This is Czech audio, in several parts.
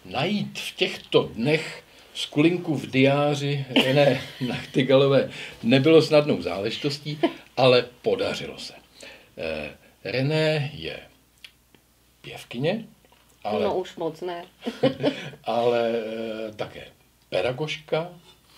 najít v těchto dnech skulinku v diáři René Nachtigalové nebylo snadnou záležitostí, ale podařilo se. René je pěvkyně, ale, no už moc ne. ale také pedagožka,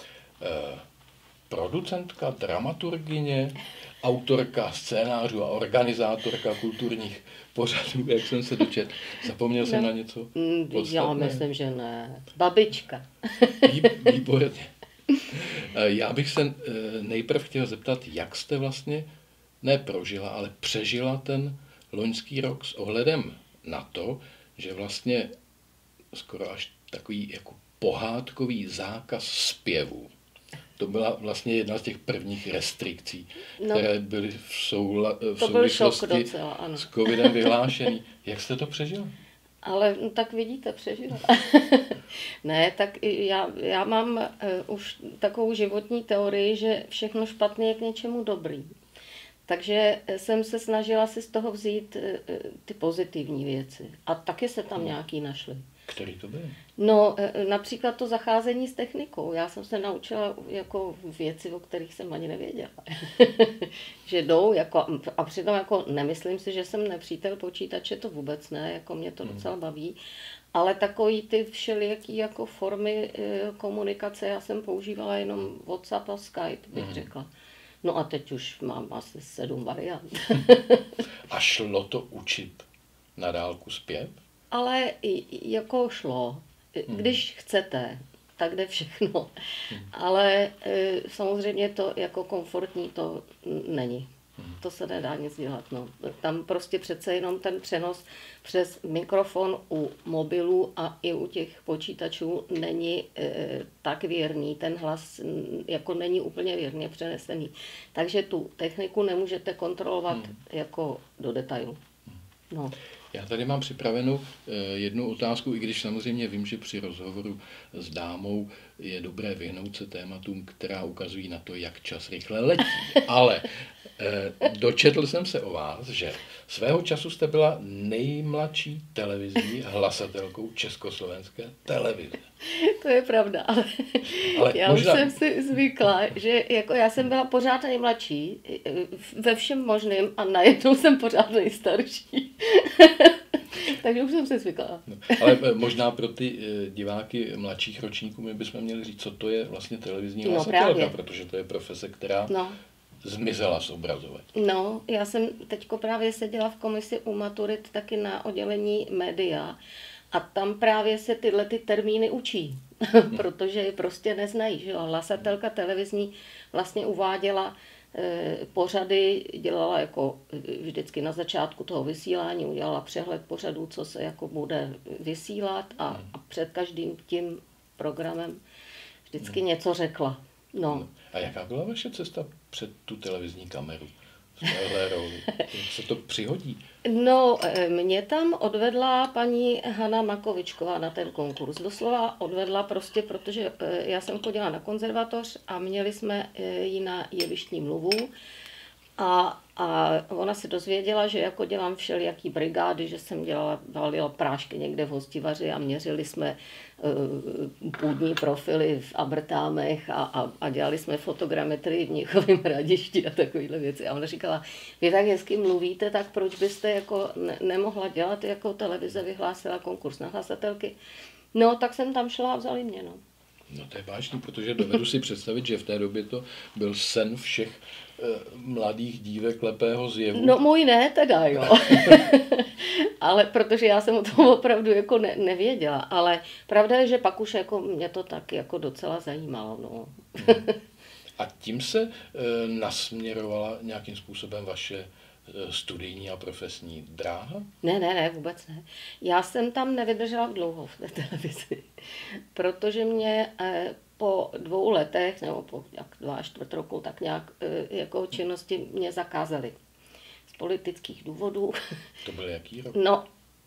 producentka, dramaturgyně, autorka scénářů a organizátorka kulturních pořadů, jak jsem se dočetl. Zapomněl jsem na něco podstatné? Já myslím, že ne. Babička. Výborně. Já bych se nejprv chtěl zeptat, jak jste vlastně neprožila, ale přežila ten loňský rok s ohledem na to, že vlastně skoro až takový jako pohádkový zákaz zpěvu. To byla vlastně jedna z těch prvních restrikcí, které byly v souvislosti docela, s covidem vyhlášený. Jak jste to přežila? Ale no, tak vidíte, přežila. Ne, tak já mám už takovou životní teorii, že všechno špatné je k něčemu dobrý. Takže jsem se snažila si z toho vzít ty pozitivní věci. A taky se tam nějaký našly. Který to byly? No, například to zacházení s technikou. Já jsem se naučila jako věci, o kterých jsem ani nevěděla. Že jdou, jako, a přitom jako nemyslím si, že jsem nepřítel počítače, to vůbec ne, jako mě to docela baví. Ale takový ty všelijaký jako formy komunikace, já jsem používala jenom WhatsApp a Skype, bych řekla. No a teď už mám asi 7 variant. A šlo to učit na dálku zpěv? Ale jako šlo. Když chcete, tak jde všechno. Ale samozřejmě to jako komfortní to není. To se nedá nic dělat. No. Tam prostě přece jenom ten přenos přes mikrofon u mobilů a i u těch počítačů není tak věrný. Ten hlas jako není úplně věrně přenesený. Takže tu techniku nemůžete kontrolovat jako do detailu. No. Já tady mám připravenou jednu otázku, i když samozřejmě vím, že při rozhovoru s dámou je dobré vyhnout se tématům, která ukazují na to, jak čas rychle letí. Ale dočetl jsem se o vás, že svého času jste byla nejmladší televizní hlasatelkou československé televize. To je pravda, ale já možná... už jsem si zvykla, že jako já jsem byla pořád nejmladší ve všem možným a najednou jsem pořád nejstarší. Takže už jsem se zvykla. No, ale možná pro ty diváky mladších ročníků my bychom měli říct, co to je vlastně televizní hlasatelka, protože to je profese, která zmizela z obrazovek. No, já jsem teďko právě seděla v komisi u maturit taky na oddělení média a tam právě se tyhle ty termíny učí, protože je prostě neznají. Že jo? Hlasatelka televizní vlastně uváděla pořady, dělala jako vždycky na začátku toho vysílání, udělala přehled pořadů, co se jako bude vysílat a před každým tím programem vždycky něco řekla. No. A jaká byla vaše cesta před tu televizní kameru? V téhle roli? Jak se to přihodí? No, mě tam odvedla paní Hana Makovičková na ten konkurs. Doslova odvedla prostě, protože já jsem chodila na konzervatoř a měli jsme ji na jevištní mluvu. A ona se dozvěděla, že jako dělám všelijaký brigády, že jsem valila prášky někde v Hostivaři a měřili jsme půdní profily v Abrtámech a dělali jsme fotogrametrii v Mnichovém Hradišti a takovéhle věci. A ona říkala, vy tak hezky mluvíte, tak proč byste jako nemohla dělat, jako televize vyhlásila konkurs na hlasatelky. No, tak jsem tam šla a vzali mě, no. No to je vážný, protože dovedu si představit, že v té době to byl sen všech mladých dívek lepého zjevu. No můj ne teda, jo. Ale protože já jsem o tom opravdu jako nevěděla. Ale pravda je, že pak už jako mě to tak jako docela zajímalo, no. A tím se nasměrovala nějakým způsobem vaše studijní a profesní dráha? Ne, vůbec ne. Já jsem tam nevydržela dlouho v té televizi, protože mě po 2 letech, nebo po 2,25 roku, tak nějak jako činnosti mě zakázali. Z politických důvodů. To byl jaký rok? No,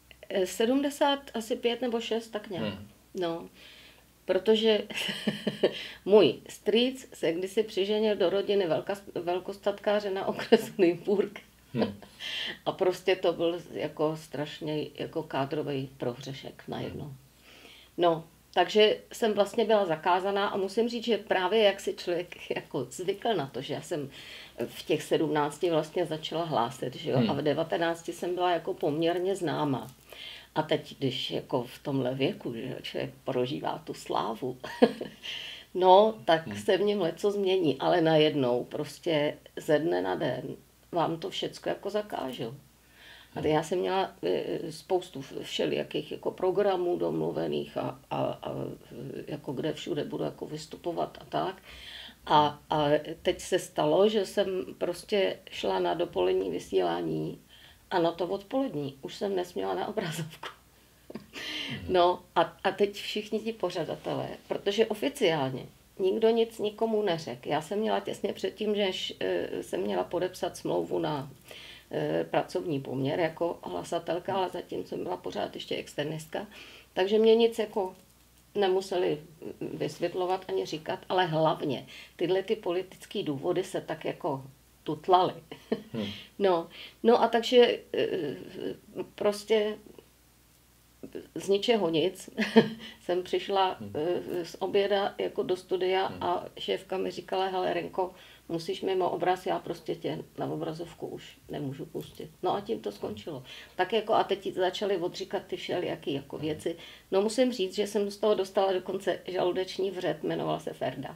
75 nebo 6, tak nějak. No, protože můj strýc se kdysi přiženil do rodiny velkostatkáře na okresu Nymburk. A prostě to byl jako strašně jako kádrový prohřešek najednou. No, takže jsem vlastně byla zakázaná a musím říct, že právě jak si člověk jako zvykl na to, že já jsem v těch 17 vlastně začala hlásit, že jo, a v 19 jsem byla jako poměrně známá. A teď, když jako v tomhle věku, že člověk prožívá tu slávu, no, tak se v něm leco změní, ale najednou prostě ze dne na den vám to všecko jako zakážou. A já jsem měla spoustu všelijakých jako programů domluvených a jako kde všude budu jako vystupovat a tak. A teď se stalo, že jsem prostě šla na dopolední vysílání a na to odpolední už jsem nesměla na obrazovku. No a teď všichni ti pořadatelé, protože oficiálně nikdo nic nikomu neřekl. Já jsem měla těsně předtím, že jsem měla podepsat smlouvu na pracovní poměr jako hlasatelka, ale zatím jsem byla pořád ještě externistka. Takže mě nic jako nemuseli vysvětlovat ani říkat, ale hlavně tyhle ty politické důvody se tak jako tutlaly. No a takže prostě z ničeho nic jsem přišla z oběda jako do studia a šéfka mi říkala, hele Renko, musíš mimo obraz, já prostě tě na obrazovku už nemůžu pustit. No a tím to skončilo. Tak jako a teď začaly odříkat ty všelijaký jako věci. No musím říct, že jsem z toho dostala dokonce žaludeční vřet, jmenovala se Ferda.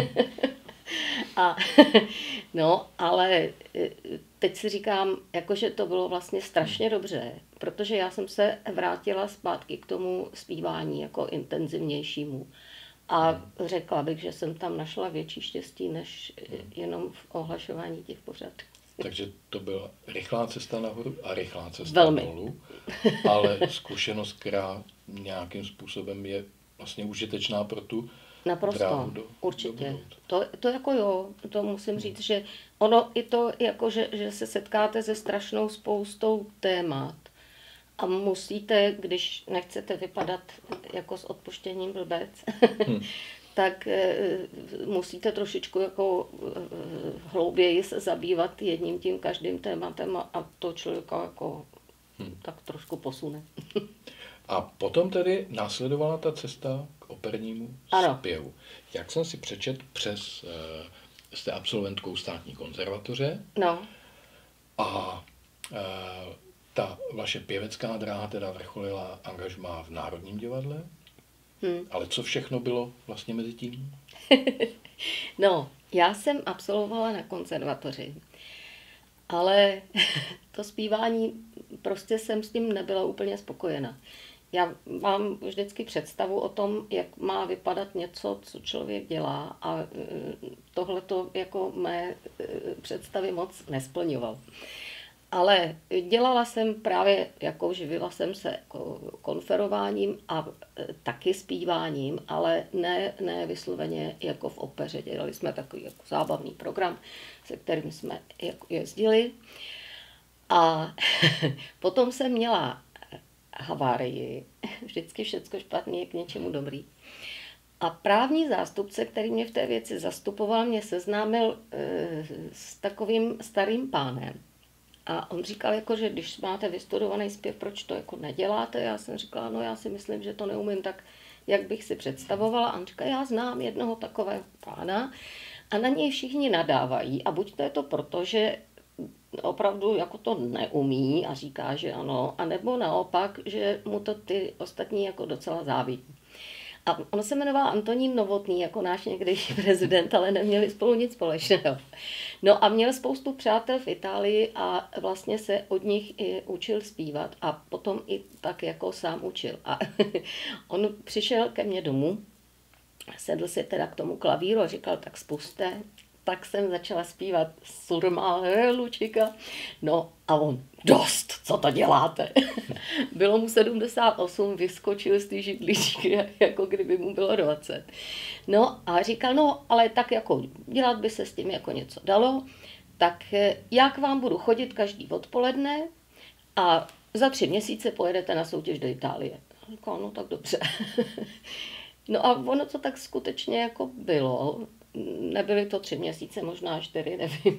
No, ale teď si říkám, jakože to bylo vlastně strašně dobře, protože já jsem se vrátila zpátky k tomu zpívání jako intenzivnějšímu. A řekla bych, že jsem tam našla větší štěstí, než jenom v ohlašování těch pořadů. Takže to byla rychlá cesta nahoru a rychlá cesta dolů, ale zkušenost, která nějakým způsobem je vlastně užitečná pro tu naprosto, určitě. To jako jo, to musím říct, že ono i to, jako že se setkáte se strašnou spoustou témat a musíte, když nechcete vypadat jako s odpuštěním blbec, tak musíte trošičku jako hlouběji se zabývat jedním tím každým tématem a to člověka jako tak trošku posune. A potom tedy následovala ta cesta k opernímu zpěvu. Jak jsem si přečet jste absolventkou státní konzervatoře. No. A ta vaše pěvecká dráha teda vrcholila angažmá v Národním divadle. Ale co všechno bylo vlastně mezi tím? No, já jsem absolvovala na konzervatoři, ale to zpívání, prostě jsem s tím nebyla úplně spokojena. Já mám vždycky představu o tom, jak má vypadat něco, co člověk dělá a tohle to jako mé představy moc nesplňoval. Ale dělala jsem právě, jako živila jsem se jako konferováním a taky zpíváním, ale ne vysloveně jako v opeře. Dělali jsme takový jako zábavný program, se kterým jsme jako jezdili. A potom jsem měla havárii. Vždycky všecko špatný je k něčemu dobrý. A právní zástupce, který mě v té věci zastupoval, mě seznámil s takovým starým pánem. A on říkal, jako, že když máte vystudovaný zpěv, proč to jako neděláte? Já jsem říkala, no já si myslím, že to neumím tak, jak bych si představovala. A on říkal, já znám jednoho takového pána a na něj všichni nadávají. A buď to je to proto, že opravdu jako to neumí a říká, že ano, anebo naopak, že mu to ty ostatní jako docela závidí. A on se jmenoval Antonín Novotný, jako náš někdejší prezident, ale neměli spolu nic společného. No a měl spoustu přátel v Itálii a vlastně se od nich i učil zpívat a potom i tak jako sám učil. A on přišel ke mně domů, sedl si teda k tomu klavíru a říkal, tak spuste. Tak jsem začala zpívat Surma Lučika. No a on, dost, co to děláte? Bylo mu 78, vyskočil z té židličky, jako kdyby mu bylo 20. No a říkal, no ale tak jako dělat by se s tím jako něco dalo, tak já k vám budu chodit každý odpoledne a za 3 měsíce pojedete na soutěž do Itálie. Říkal, no tak dobře. No a ono to tak skutečně jako bylo. Nebyly to 3 měsíce, možná 4, nevím,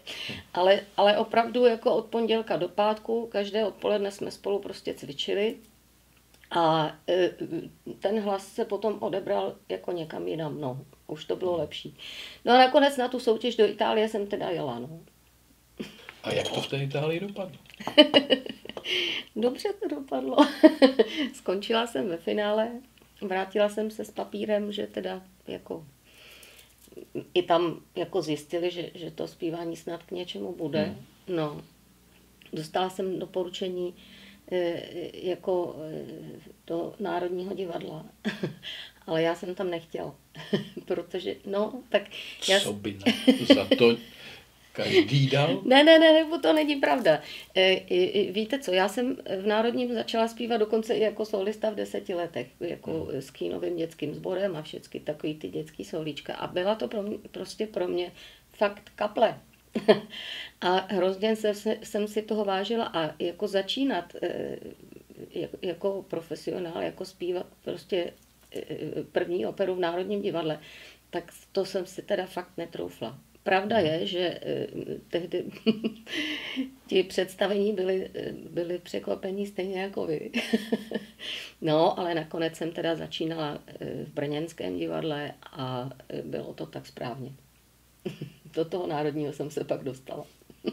ale opravdu jako od pondělka do pátku, každé odpoledne jsme spolu prostě cvičili A ten hlas se potom odebral jako někam jinam, no. Už to bylo lepší. No a nakonec na tu soutěž do Itálie jsem teda jela, no. A jak to v té Itálii dopadlo? Dobře to dopadlo. Skončila jsem ve finále, vrátila jsem se s papírem, že teda jako i tam jako zjistili, že to zpívání snad k něčemu bude. No, dostala jsem doporučení jako do Národního divadla, ale já jsem tam nechtěla, protože, no, tak já... Co by za to každý dal? Ne, to není pravda. Víte co, já jsem v Národním začala zpívat dokonce i jako solista v 10 letech, jako s Kínovým dětským sborem a všechny takový ty dětský solíčka. A byla to prostě pro mě fakt kaple. A hrozně jsem si toho vážila a jako začínat jako profesionál, jako zpívat prostě první operu v Národním divadle, tak to jsem si teda fakt netroufla. Pravda je, že tehdy ti představení byli překvapení stejně jako vy. No, ale nakonec jsem teda začínala v brněnském divadle a bylo to tak správně. Do toho Národního jsem se pak dostala.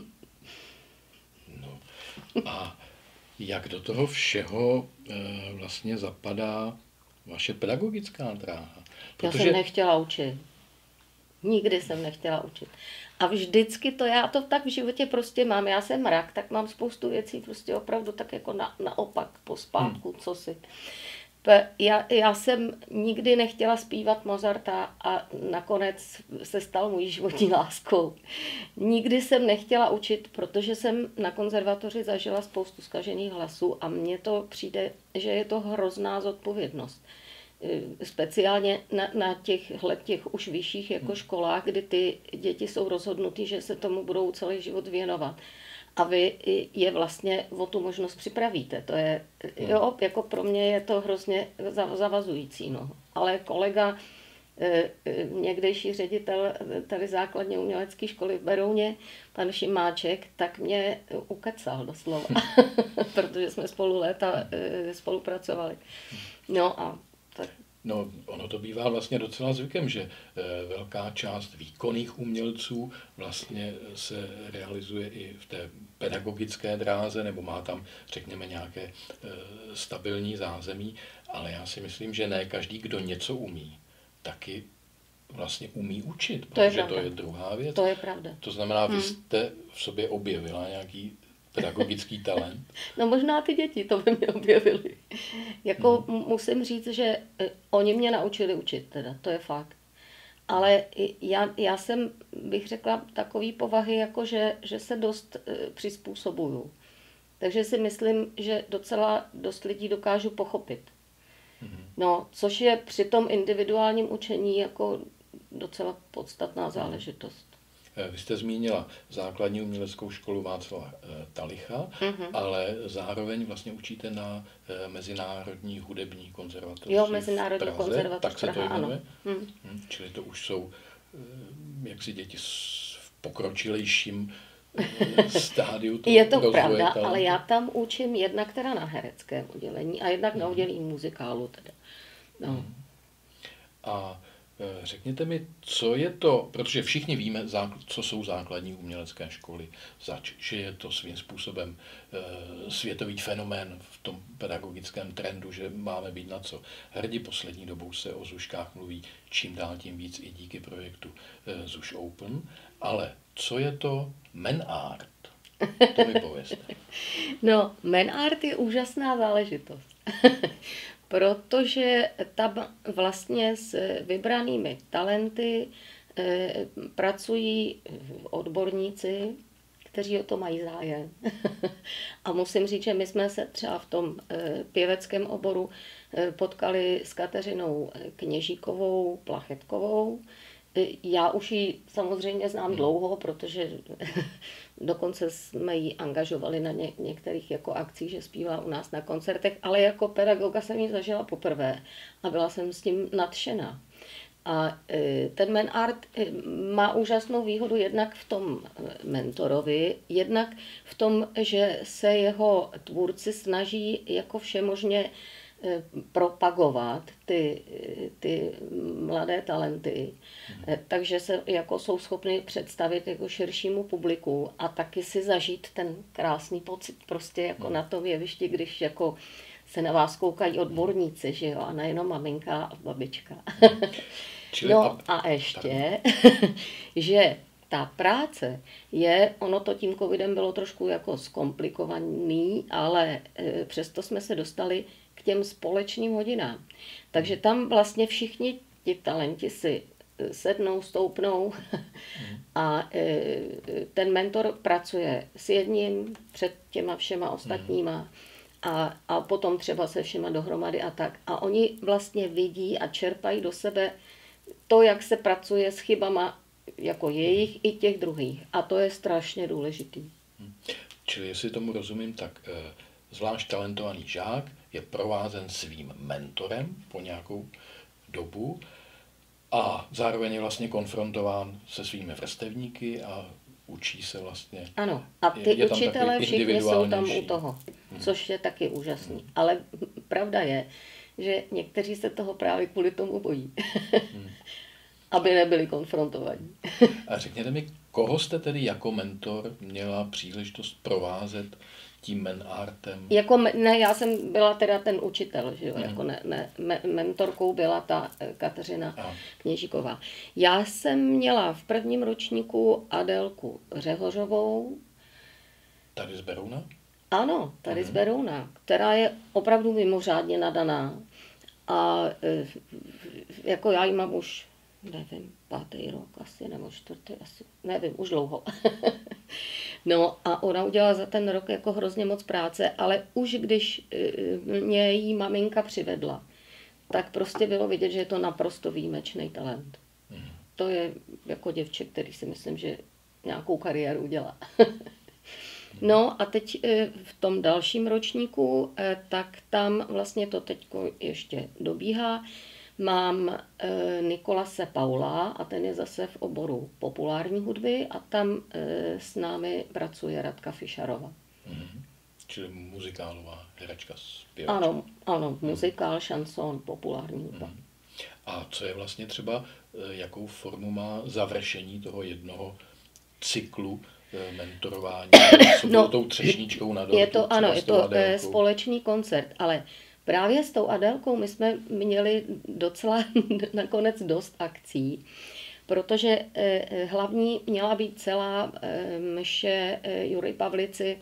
No a jak do toho všeho vlastně zapadá vaše pedagogická dráha? Protože... Já jsem nechtěla učit. Nikdy jsem nechtěla učit. A vždycky já to tak v životě prostě mám. Já jsem mrak, tak mám spoustu věcí prostě opravdu tak jako naopak, pospátku, co si. Já jsem nikdy nechtěla zpívat Mozarta a nakonec se stal mojí životní láskou. Nikdy jsem nechtěla učit, protože jsem na konzervatoři zažila spoustu zkažených hlasů a mně to přijde, že je to hrozná zodpovědnost. Speciálně na těch už vyšších jako školách, kdy ty děti jsou rozhodnutý, že se tomu budou celý život věnovat. A vy je vlastně o tu možnost připravíte. To je, jo, jako pro mě je to hrozně zavazující. No. Ale kolega, někdejší ředitel tady základně umělecké školy v Berouně, pan Šimáček, tak mě ukecal doslova, protože jsme spolu léta spolupracovali. No a tak. No, ono to bývá vlastně docela zvykem, že velká část výkonných umělců vlastně se realizuje i v té pedagogické dráze, nebo má tam, řekněme, nějaké stabilní zázemí, ale já si myslím, že ne každý, kdo něco umí, taky vlastně umí učit, protože to je druhá věc. To je pravda. To znamená, vy jste v sobě objevila nějaký pedagogický talent. No možná ty děti to by mě objevily. Jako musím říct, že oni mě naučili učit, teda, to je fakt. Ale já jsem, bych řekla, takový povahy, jako že se dost přizpůsobuju. Takže si myslím, že docela dost lidí dokážu pochopit. No, což je při tom individuálním učení jako docela podstatná záležitost. Vy jste zmínila základní uměleckou školu Václava Talicha, ale zároveň vlastně učíte na Mezinárodní hudební konzervatoři. Jo, Mezinárodní konzervatoř. Tak se to jmenuje. Čili to už jsou jaksi děti v pokročilejším stádiu toho je to rozvoje pravda, talentu. Ale já tam učím jednak teda na hereckém oddělení a jednak na oddělení muzikálu. Teda. No. A řekněte mi, co je to, protože všichni víme, co jsou základní umělecké školy, že je to svým způsobem světový fenomén v tom pedagogickém trendu, že máme být na co hrdi. Poslední dobou se o Zuškách mluví čím dál tím víc i díky projektu Zuš Open. Ale co je to menart? To mi povězte. No, menart je úžasná záležitost. Protože tam vlastně s vybranými talenty pracují odborníci, kteří o to mají zájem. A musím říct, že my jsme se třeba v tom pěveckém oboru potkali s Kateřinou Kněžíkovou Plachetkovou. Já už ji samozřejmě znám dlouho, protože dokonce jsme ji angažovali na některých jako akcích, že zpívá u nás na koncertech, ale jako pedagoga jsem ji zažila poprvé a byla jsem s tím nadšená. A ten menart má úžasnou výhodu jednak v tom mentorovi, jednak v tom, že se jeho tvůrci snaží jako všemožně propagovat ty mladé talenty, takže se jako jsou schopni představit jako širšímu publiku a taky si zažít ten krásný pocit prostě jako na tom jevišti, když jako se na vás koukají odborníci, že jo, a nejenom maminka a babička. No a ještě, že ta práce je, ono to tím covidem bylo trošku jako zkomplikovaný, ale přesto jsme se dostali k těm společným hodinám. Takže tam vlastně všichni ti talenti si sednou, stoupnou a ten mentor pracuje s jedním před těma všema ostatníma a potom třeba se všema dohromady a tak. A oni vlastně vidí a čerpají do sebe to, jak se pracuje s chybama jako jejich i těch druhých. A to je strašně důležitý. Čili jestli tomu rozumím, tak zvlášť talentovaný žák je provázen svým mentorem po nějakou dobu a zároveň je vlastně konfrontován se svými vrstevníky a učí se vlastně. Ano, a ty učitelé všichni jsou tam u toho, což je taky úžasný. Ale pravda je, že někteří se toho právě kvůli tomu bojí, aby nebyli konfrontovaní. A řekněte mi, koho jste tedy jako mentor měla příležitost provázet tím menartem? Ne, já jsem byla teda ten učitel, že jo, jako mentorkou byla ta Kateřina Kněžíková. Já jsem měla v prvním ročníku Adélku Řehořovou. Tady z Berouna? Ano, tady z Berouna, která je opravdu mimořádně nadaná. A jako já ji mám už, nevím, 5. rok asi, nebo 4. asi, nevím, už dlouho. No a ona udělala za ten rok jako hrozně moc práce, ale už když mě jí maminka přivedla, tak prostě bylo vidět, že je to naprosto výjimečný talent. To je jako děvče, který si myslím, že nějakou kariéru udělá. No a teď v tom dalším ročníku, tak tam vlastně to teď ještě dobíhá. Mám Nikolase Paula a ten je zase v oboru populární hudby a tam s námi pracuje Radka Fišarová. Čili muzikálová herečka, zpěvačka. Ano, muzikál, šanson, populární hudba. A co je vlastně třeba, jakou formu má završení toho jednoho cyklu mentorování? Co bylo tou třešničkou na dortu? Je to společný koncert, ale právě s tou Adélkou my jsme měli docela nakonec dost akcí, protože hlavní měla být celá mše Jury Pavlici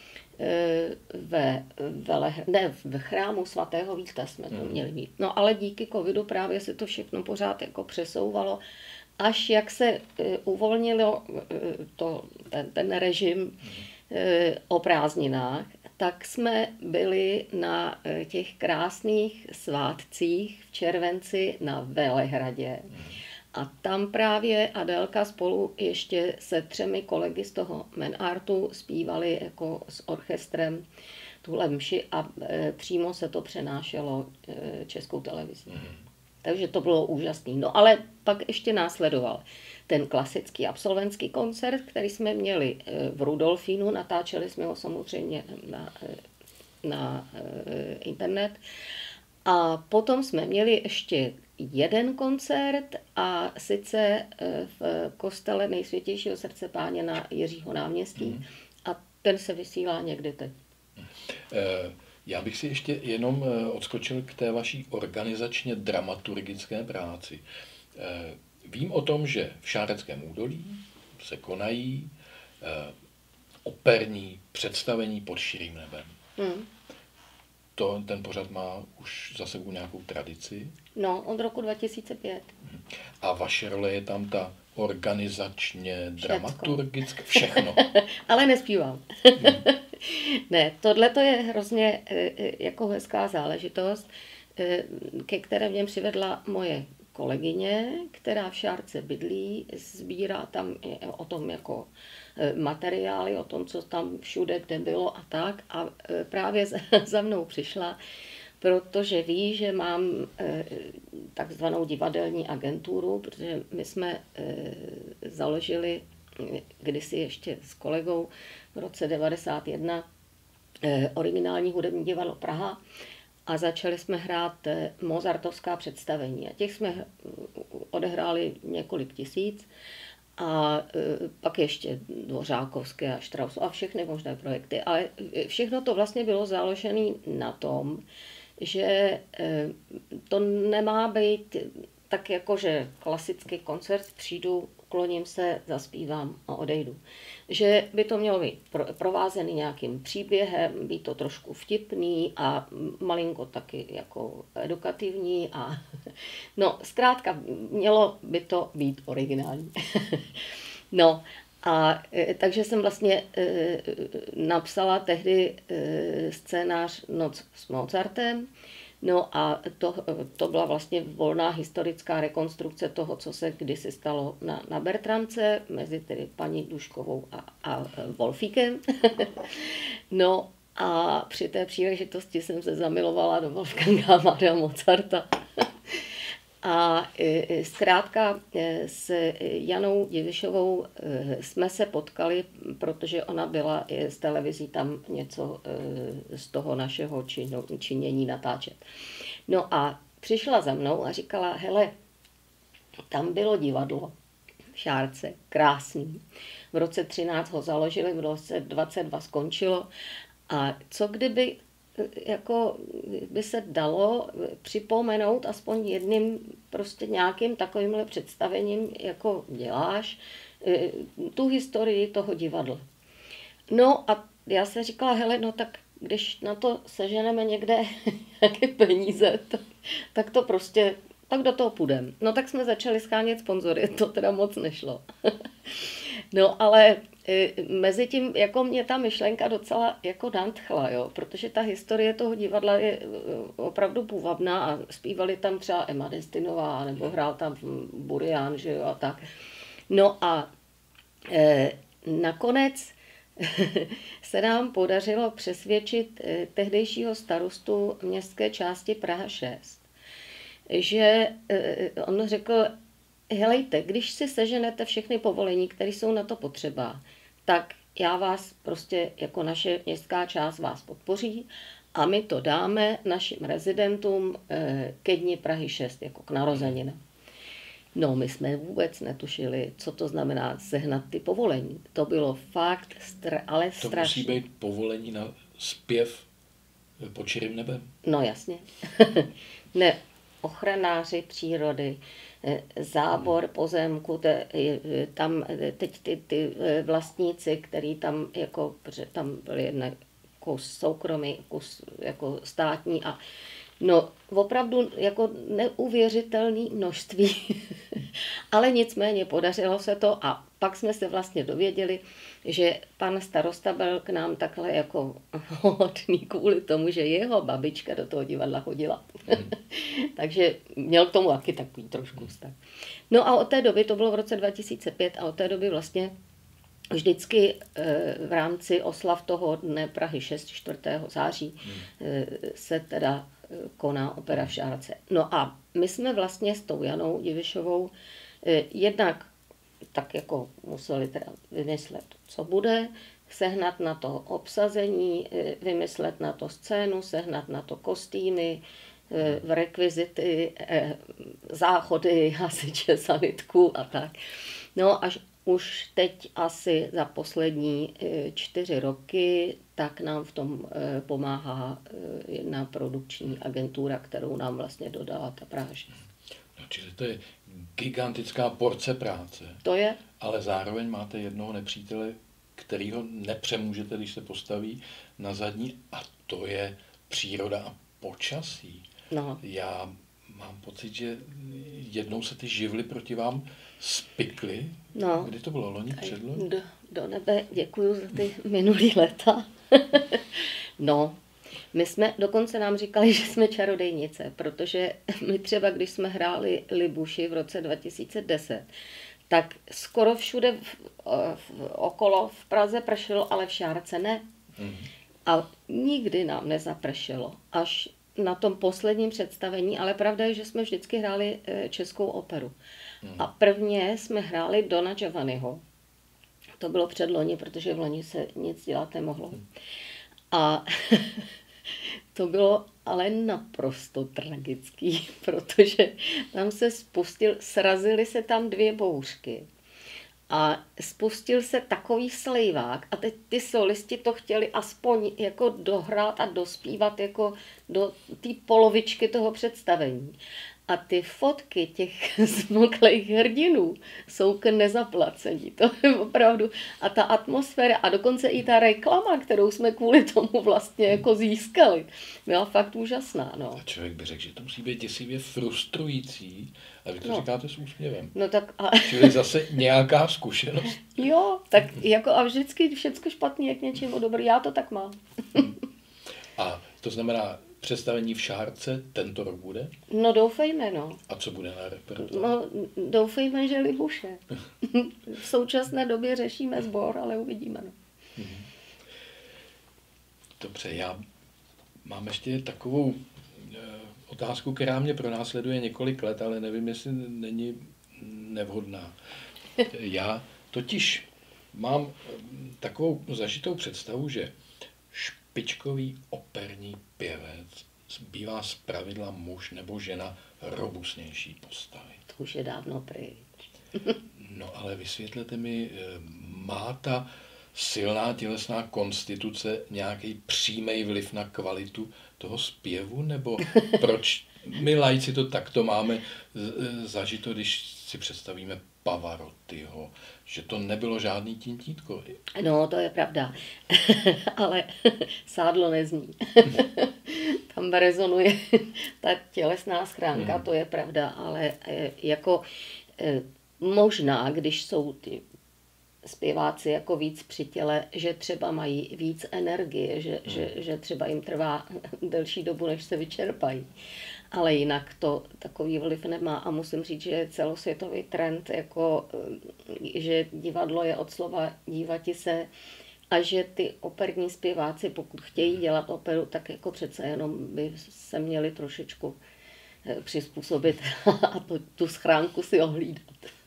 v chrámu svatého Víta jsme to měli mít. No ale díky covidu právě se to všechno pořád jako přesouvalo, až jak se uvolnilo ten režim o prázdninách, tak jsme byli na těch krásných svátcích v červenci na Velehradě. A tam právě Adélka spolu ještě se 3 kolegy z toho menartu zpívali jako s orchestrem tuhle mši a přímo se to přenášelo Českou televizí. Takže to bylo úžasný. No ale pak ještě následoval ten klasický absolventský koncert, který jsme měli v Rudolfínu, natáčeli jsme ho samozřejmě na internet. A potom jsme měli ještě jeden koncert a sice v kostele Nejsvětějšího srdce Páně na Jiřího náměstí a ten se vysílá někdy teď. Já bych si ještě jenom odskočil k té vaší organizačně dramaturgické práci. Vím o tom, že v Šáreckém údolí se konají operní představení Pod širým nebem. Ten pořad má už za sebou nějakou tradici. No, od roku 2005. A vaše role je tam ta organizačně dramaturgická? Všechno. Ale nespívám. Ne, tohle to je hrozně jako hezká záležitost, ke které mě přivedla moje kolegyně, která v Šárce bydlí, sbírá tam o tom jako materiály, o tom, co tam všude kde bylo a tak. A právě za mnou přišla, protože ví, že mám takzvanou divadelní agenturu, protože my jsme založili kdysi ještě s kolegou v roce 1991 originální hudební divadlo Praha a začali jsme hrát mozartovská představení. A těch jsme odehráli několik tisíc. A pak ještě Dvořákovské a Strauss a všechny možné projekty. Ale všechno to vlastně bylo založené na tom, že to nemá být tak jako, že klasický koncert, přijdu, ukloním se, zaspívám a odejdu. Že by to mělo být provázený nějakým příběhem, být to trošku vtipný a malinko taky jako edukativní. A no, zkrátka, mělo by to být originální. No, a takže jsem vlastně napsala tehdy scénář Noc s Mozartem. No a to byla vlastně volná historická rekonstrukce toho, co se kdysi stalo na Bertramce, mezi tedy paní Duškovou a Wolfíkem. No a při té příležitosti jsem se zamilovala do Wolfganga Amadea Mozarta. A zkrátka s Janou Divišovou jsme se potkali, protože ona byla z televizí tam něco z toho našeho činění natáčet. No a přišla za mnou a říkala, hele, tam bylo divadlo v Šárce, krásný. V roce 13 ho založili, v roce 22 skončilo. A co kdyby jako by se dalo připomenout aspoň jedním prostě nějakým takovýmhle představením, jako děláš, tu historii toho divadla. No a já se říkala, hele, no tak když na to seženeme někde nějaké peníze, tak to prostě, tak do toho půjdeme. No tak jsme začali schánět sponzory, to teda moc nešlo. No ale mezi tím, jako mě ta myšlenka docela jako nadchla, jo, protože ta historie toho divadla je opravdu půvabná a zpívali tam třeba Emma Destinová, nebo hrál tam Burian, že jo, a tak. No a nakonec se nám podařilo přesvědčit tehdejšího starostu městské části Praha 6, že on řekl, helejte, když si seženete všechny povolení, které jsou na to potřeba, tak já vás prostě jako naše městská část vás podpoří a my to dáme našim rezidentům ke dni Prahy 6, jako k narozeninám. No, my jsme vůbec netušili, co to znamená sehnat ty povolení. To bylo fakt ale strašné. To musí být povolení na zpěv pod širým nebem? No, jasně. Ne, ochranáři přírody, zábor pozemku, tam teď ty vlastníci, který tam jako, protože tam byl jeden kus soukromý, kus jako státní a no opravdu jako neuvěřitelné množství, ale nicméně podařilo se to a pak jsme se vlastně dověděli, že pan starosta byl k nám takhle jako hodný kvůli tomu, že jeho babička do toho divadla chodila. Takže měl k tomu taky takový trošku vztah. No a od té doby, to bylo v roce 2005, a od té doby vlastně vždycky v rámci oslav toho dne Prahy 6, 4. září se teda koná opera v Šárce. No a my jsme vlastně s tou Janou Divišovou jednak tak jako museli teda vymyslet, co bude, sehnat na to obsazení, vymyslet na to scénu, sehnat na to kostýmy, rekvizity, záchody, hasiče, sanitku a tak. No až už teď asi za poslední 4 roky, tak nám v tom pomáhá jedna produkční agentura, kterou nám vlastně dodala ta Praha 6. No, čili to je gigantická porce práce. To je. Ale zároveň máte jednoho nepřítele, kterýho nepřemůžete, když se postaví na zadní, a to je příroda a počasí. No. Já mám pocit, že jednou se ty živly proti vám spikly. No. Kdy to bylo? Loni, předloni? Do nebe děkuju za ty minulý léta. No, my jsme, dokonce nám říkali, že jsme čarodejnice, protože my třeba, když jsme hráli Libuši v roce 2010, tak skoro všude okolo v Praze pršelo, ale v Šárce ne. A nikdy nám nezapršelo, až na tom posledním představení, ale pravda je, že jsme vždycky hráli českou operu. A prvně jsme hráli Dona Giovanniho. To bylo předloni, protože v loni se nic dělat nemohlo. A to bylo ale naprosto tragický, protože tam se srazily se tam dvě bouřky. A spustil se takový slejvák a teď ty solisti to chtěli aspoň jako dohrát a dospívat jako do té polovičky toho představení. A ty fotky těch zmoklých hrdinů jsou k nezaplacení. To je opravdu. A ta atmosféra a dokonce i ta reklama, kterou jsme kvůli tomu vlastně jako získali, byla fakt úžasná. No. A člověk by řekl, že to musí být děsivě frustrující, a vy to říkáte s úsměvem. No tak Čili zase nějaká zkušenost. Jo, tak jako a vždycky všecko špatný je k něčemu dobrý. Já to tak mám. A to znamená, představení v Šárce tento rok bude? No doufejme, no. A co bude na repertoáru? No doufejme, že Libuše. V současné době řešíme sbor, ale uvidíme, no. Dobře, já mám ještě takovou otázku, která mě pronásleduje několik let, ale nevím, jestli není nevhodná. Já totiž mám takovou zažitou představu, že špičkový operní pěvec bývá zpravidla muž nebo žena robustnější postavy. To už je dávno pryč. No ale vysvětlete mi, má ta silná tělesná konstituce nějaký přímý vliv na kvalitu toho zpěvu, nebo proč my laici to takto máme zažito, když si představíme Pavarottiho, že to nebylo žádný tintítko. No, to je pravda, ale sádlo nezní. Tam rezonuje ta tělesná schránka, to je pravda, ale jako možná, když jsou ty zpěváci jako víc při těle, že třeba mají víc energie, že třeba jim trvá delší dobu, než se vyčerpají. Ale jinak to takový vliv nemá a musím říct, že je celosvětový trend, jako, že divadlo je od slova dívati se a že ty operní zpěváci, pokud chtějí dělat operu, tak jako přece jenom by se měli trošičku přizpůsobit a tu schránku si ohlídat.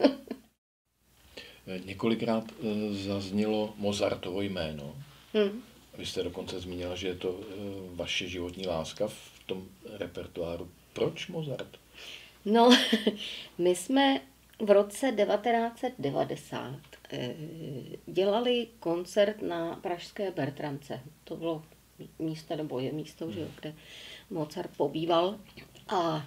Několikrát zaznělo Mozartovo jméno. Vy jste dokonce zmínila, že je to vaše životní láska v tom repertoáru. Proč Mozart? No, my jsme v roce 1990 dělali koncert na pražské Bertramce. To bylo místo, nebo je místo, že, kde Mozart pobýval. A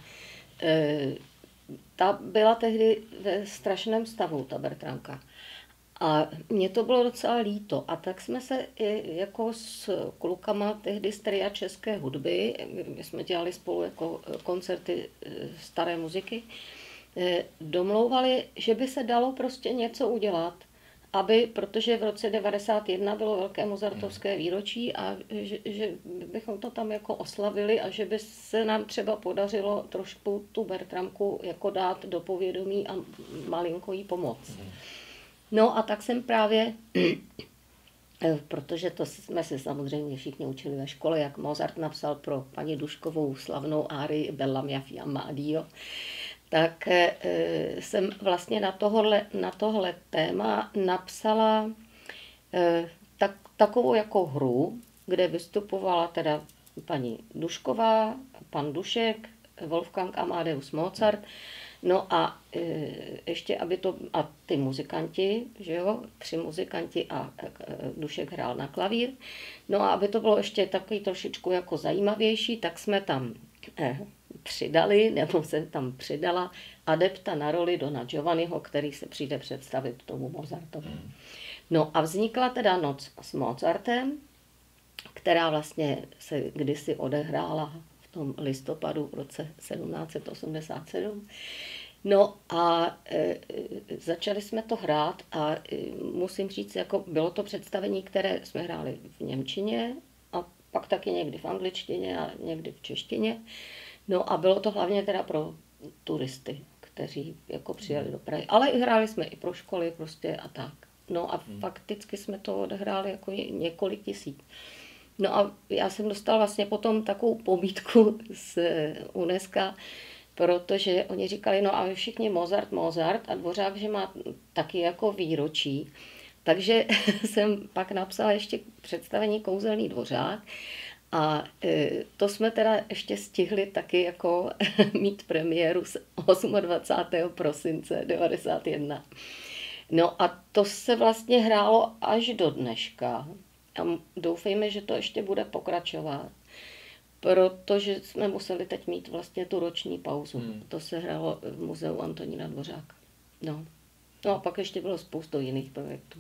ta byla tehdy ve strašném stavu, ta Bertramka. A mně to bylo docela líto. A tak jsme se jako s klukama tehdy z tria české hudby, my jsme dělali spolu jako koncerty staré muziky, domlouvali, že by se dalo prostě něco udělat, protože v roce 1991 bylo velké mozartovské výročí a že bychom to tam jako oslavili a že by se nám třeba podařilo trošku tu Bertramku jako dát do povědomí a malinko jí pomoct. No a tak jsem právě, protože to jsme se samozřejmě všichni učili ve škole, jak Mozart napsal pro paní Duškovou slavnou árii Bella mia fiamma addio, tak jsem vlastně na tohle téma napsala takovou jako hru, kde vystupovala teda paní Dušková, pan Dušek, Wolfgang Amadeus Mozart. No a ještě, a ty muzikanti, že jo, 3 muzikanti a Dušek hrál na klavír. No a aby to bylo ještě takový trošičku jako zajímavější, tak jsme tam přidali, nebo jsem tam přidala adepta na roli Dona Giovanniho, který se přijde představit tomu Mozartovi. No a vznikla teda Noc s Mozartem, která vlastně se kdysi odehrála v tom listopadu v roce 1787. No a začali jsme to hrát a musím říct, jako bylo to představení, které jsme hráli v němčině a pak taky někdy v angličtině a někdy v češtině. No a bylo to hlavně teda pro turisty, kteří jako přijeli do Prahy. Ale hráli jsme i pro školy prostě a tak. No a fakticky jsme to odehráli jako několik tisíc. No a já jsem dostala vlastně potom takovou pobídku z UNESCO, protože oni říkali, no a vy všichni Mozart a Dvořák, že má taky jako výročí. Takže jsem pak napsala ještě představení Kouzelný Dvořák A to jsme teda ještě stihli taky jako mít premiéru 28. prosince 91. No a to se vlastně hrálo až do dneška. A doufejme, že to ještě bude pokračovat, protože jsme museli teď mít vlastně tu roční pauzu. To se hrálo v muzeu Antonína Dvořáka. No a pak ještě bylo spoustu jiných projektů.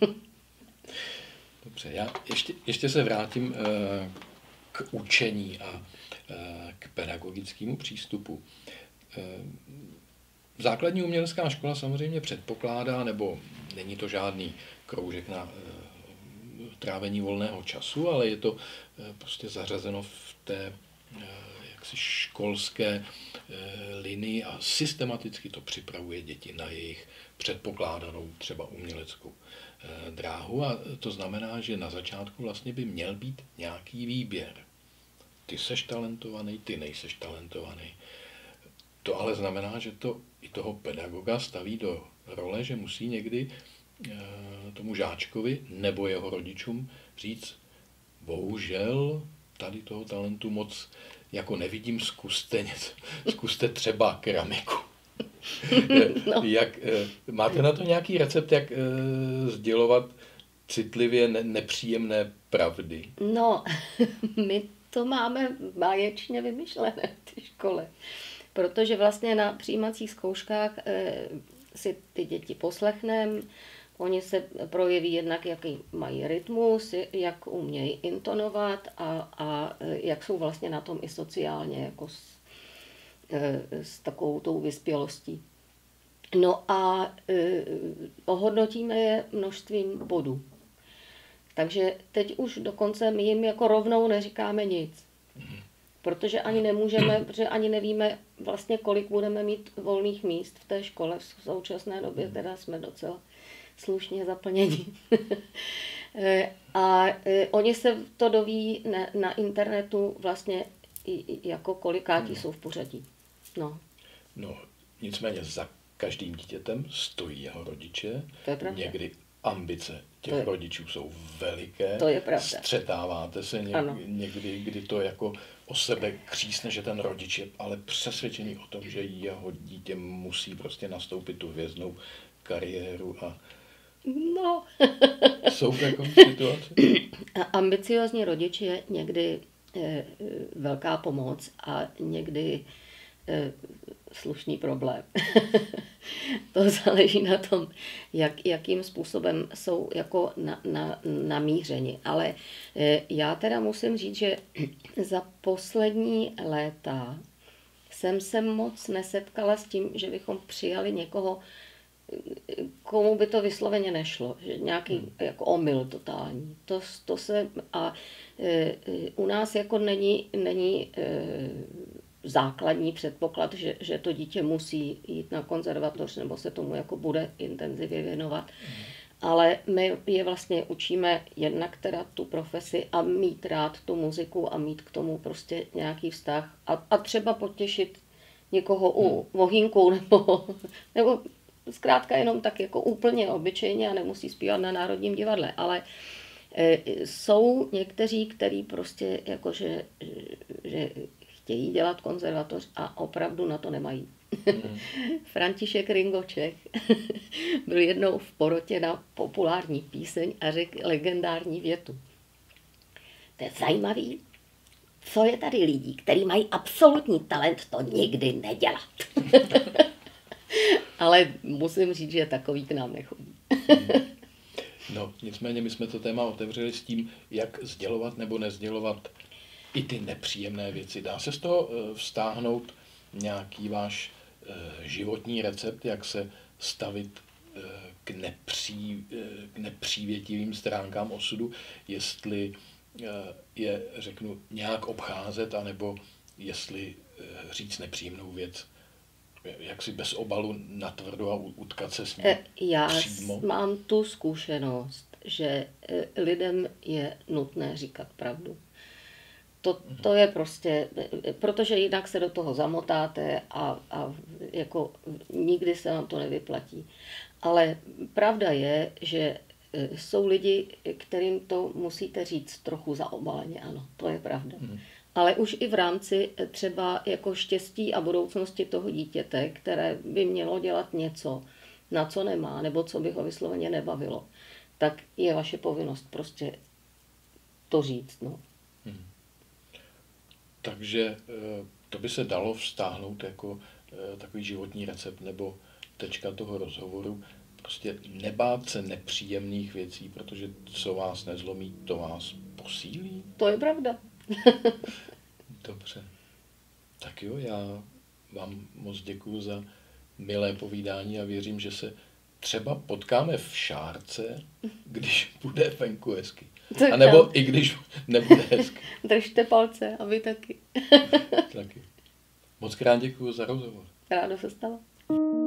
Dobře, já ještě se vrátím k učení a k pedagogickému přístupu. Základní umělecká škola samozřejmě předpokládá, nebo není to žádný kroužek na trávení volného času, ale je to prostě zařazeno v té jaksi školské linii a systematicky to připravuje děti na jejich předpokládanou třeba uměleckou dráhu, a to znamená, že na začátku vlastně by měl být nějaký výběr. Ty seš talentovaný, ty nejseš talentovaný. To ale znamená, že to i toho pedagoga staví do role, že musí někdy tomu žáčkovi nebo jeho rodičům říct, bohužel tady toho talentu moc jako nevidím, zkuste třeba keramiku. No. Máte na to nějaký recept, jak sdělovat citlivě nepříjemné pravdy? No, my to máme báječně vymyšlené v té škole, protože vlastně na přijímacích zkouškách si ty děti poslechneme, oni se projeví jednak, jaký mají rytmus, jak umějí intonovat a jak jsou vlastně na tom i sociálně, jako s takovou tou vyspělostí. No a ohodnotíme je množstvím bodů. Takže teď už dokonce my jim jako rovnou neříkáme nic. Protože ani nemůžeme, protože ani nevíme vlastně, kolik budeme mít volných míst v té škole. V současné době teda jsme docela slušně zaplnění. A oni se to doví na internetu vlastně jako kolikátí jsou v pořadí. No, nicméně za každým dítětem stojí jeho rodiče. To je pravda. Někdy ambice těch rodičů jsou veliké. To je pravda. Střetáváte se někdy, kdy to jako o sebe křísne, že ten rodič je ale přesvědčený o tom, že jeho dítě musí prostě nastoupit tu hvězdnou kariéru a no. Jsou takové situace? Ambiciozní rodič je někdy velká pomoc a někdy slušný problém. To záleží na tom, jakým způsobem jsou jako namířeni. Ale já teda musím říct, že za poslední léta jsem se moc nesetkala s tím, že bychom přijali někoho, komu by to vysloveně nešlo, že nějaký jako omyl totální. To se u nás jako není základní předpoklad, že to dítě musí jít na konzervatoř nebo se tomu jako bude intenzivně věnovat. Ale my je vlastně učíme jednak teda tu profesi a mít rád tu muziku a mít k tomu prostě nějaký vztah a třeba potěšit někoho u vohýnku nebo zkrátka jenom tak jako úplně obyčejně a nemusí zpívat na Národním divadle, ale jsou někteří, kteří prostě jakože že chtějí dělat konzervatoř a opravdu na to nemají. František Ringoček byl jednou v porotě na populární píseň a řekl legendární větu. To je zajímavý, co je tady lidí, kteří mají absolutní talent to nikdy nedělat. Ale musím říct, že takový k nám nechodí. No, nicméně my jsme to téma otevřeli s tím, jak sdělovat nebo nezdělovat i ty nepříjemné věci. Dá se z toho vztáhnout nějaký váš životní recept, jak se stavit k nepřívětivým stránkám osudu, jestli je, řeknu, nějak obcházet, anebo jestli říct nepříjemnou věc, jak si bez obalu natvrdo a utkat se s ním přímo? Já mám tu zkušenost, že lidem je nutné říkat pravdu. To je prostě, protože jinak se do toho zamotáte a jako nikdy se vám to nevyplatí. Ale pravda je, že jsou lidi, kterým to musíte říct trochu zaobaleně, ano, to je pravda. Ale už i v rámci třeba jako štěstí a budoucnosti toho dítěte, které by mělo dělat něco, na co nemá, nebo co by ho vysloveně nebavilo, tak je vaše povinnost prostě to říct. No. Takže to by se dalo vztáhnout jako takový životní recept nebo tečka toho rozhovoru. Prostě nebát se nepříjemných věcí, protože co vás nezlomí, to vás posílí. To je pravda. Dobře. Tak jo, já vám moc děkuju za milé povídání a věřím, že se třeba potkáme v Šárce, když bude venku hezky. A nebo i když nebude hezky. Držte palce a vy taky. Taky. Moc krát děkuju za rozhovor. Ráda se stalo.